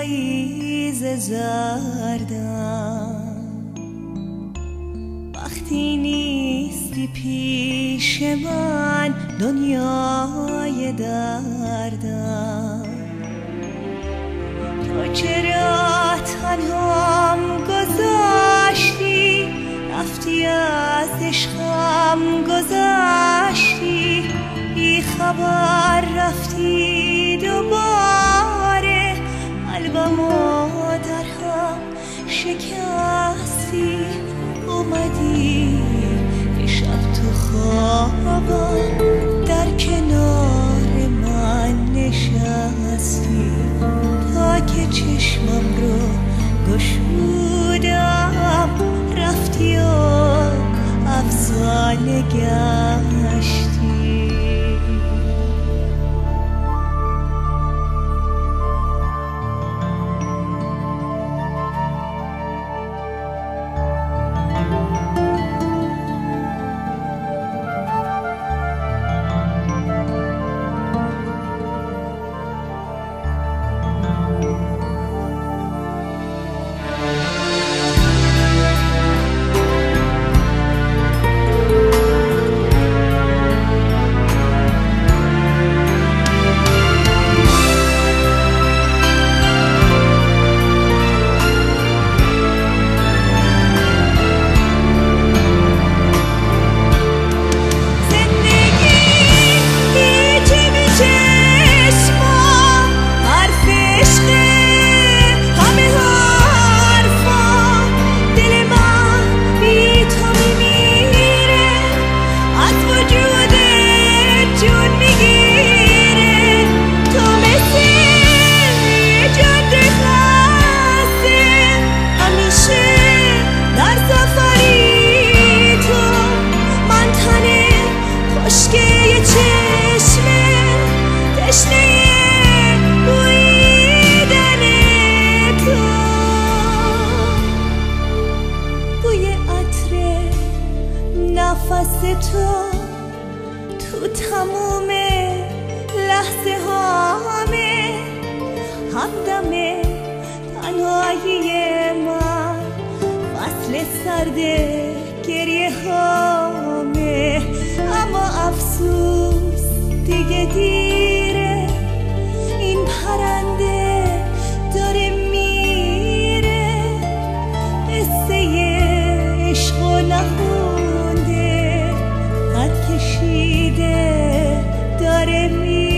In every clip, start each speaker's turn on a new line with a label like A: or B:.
A: پاییز زردم، وقتی نیستی پیش من دنیای دردم. تو چرا تنهام گذاشتی، رفتی از عشقم گذشتی، بی خبر رفتی دوباره، قلبمو در هم شکستی. اومدی یه شب تو خوابم، در کنار من نشستی، تا که چشمم رو گشودم، رفتی و افسانه گشتی. نفس تو تموم لحظه هامه، همدم تنهایی من، فصل سرد گریه هامه. اما افسوس دیگه دیره، این پرنده داره میره، قصه عشق و نخونده، خط کشیده داره میره.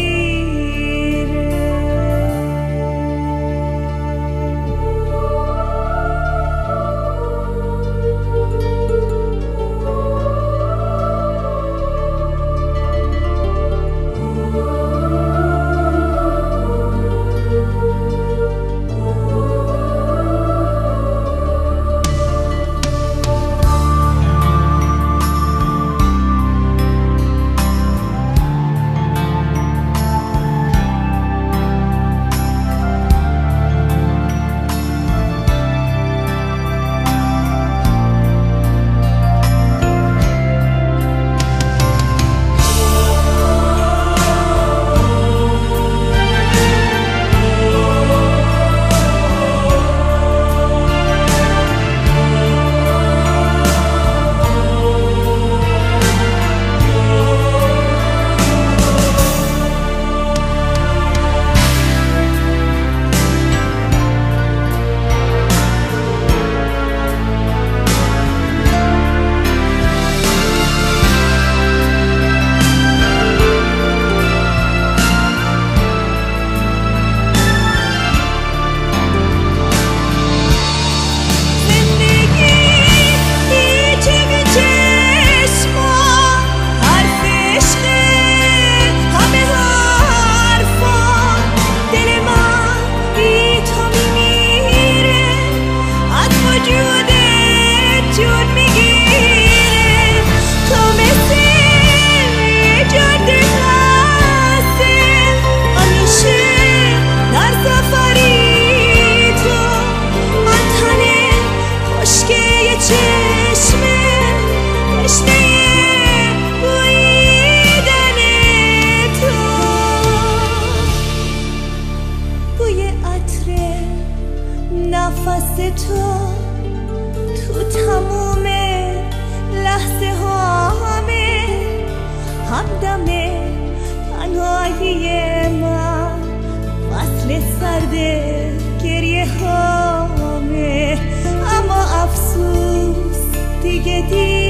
A: نفس تو تموم لحظه هامه، همدم تنهایی من، فصل سرد گریه هامه. اما افسوس دیگه